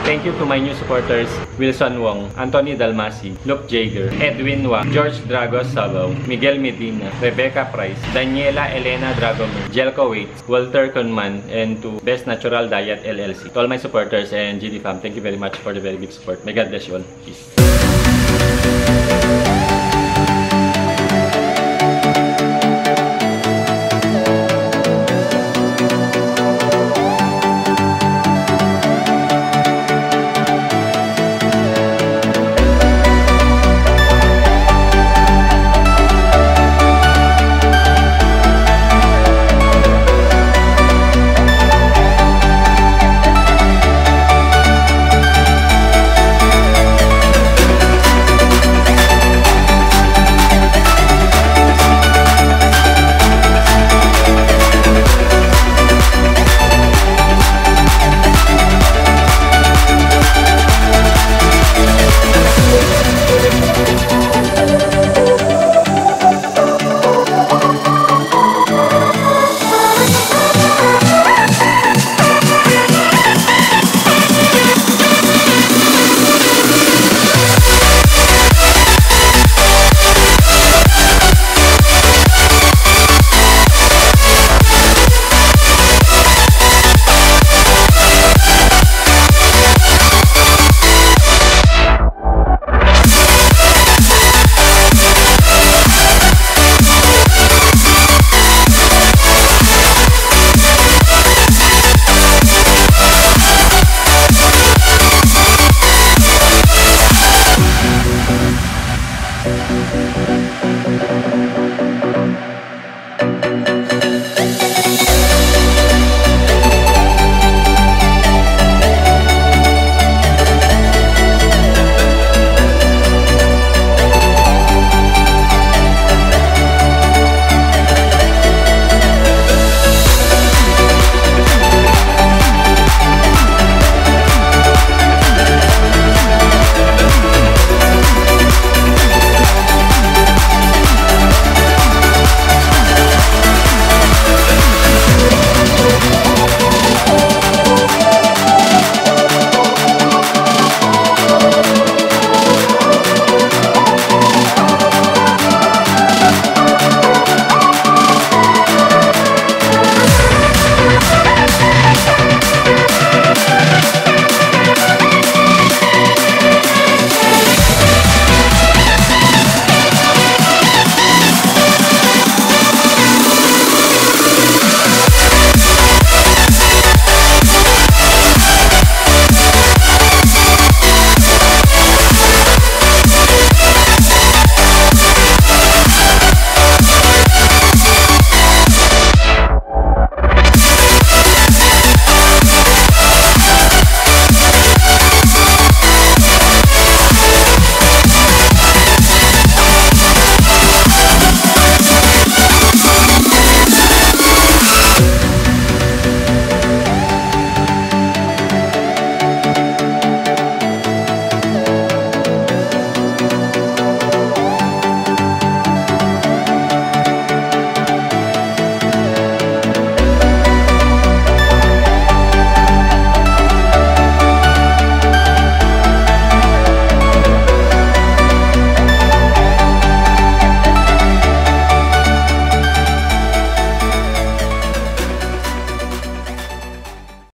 Thank you to my new supporters, Wilson Wong, Anthony Dalmasi, Luke Jager, Edwin Wang, George Dragos Sabaw, Miguel Medina, Rebecca Price, Daniela Elena Dragomer, Jelko Waits, Walter Conman, and to Best Natural Diet LLC. To all my supporters and GD fam, thank you very much for the very big support. May God bless you all. Peace.